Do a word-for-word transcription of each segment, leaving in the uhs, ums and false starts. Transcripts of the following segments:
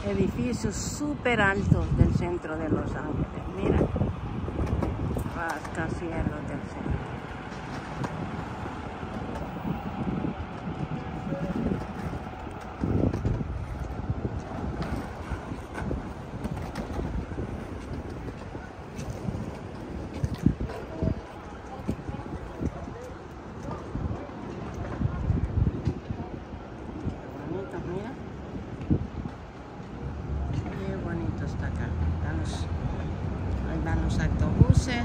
edificios súper altos del centro de Los Ángeles. Mira, rascacielos del centro. Mira, qué bonito está acá. Están los, ahí van los autobuses.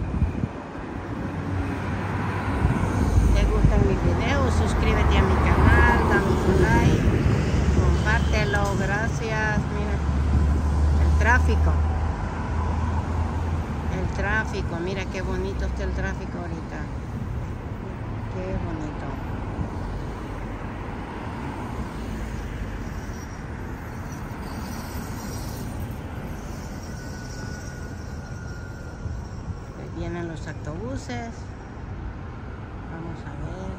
¿Te gustan mis videos? Suscríbete a mi canal, dame un like, compártelo, gracias. Mira, el tráfico. El tráfico, mira qué bonito está el tráfico ahorita. Qué bonito. Vienen los autobuses. Vamos a ver.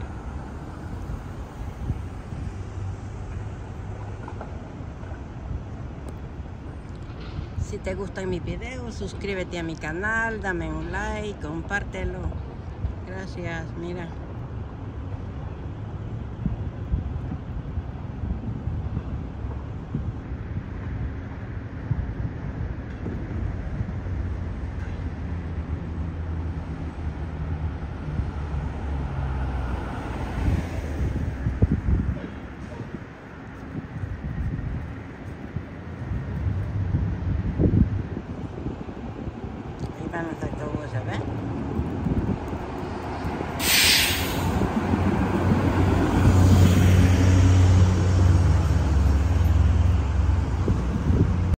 Si te gustan mis videos, suscríbete a mi canal, dame un like, compártelo. Gracias, mira.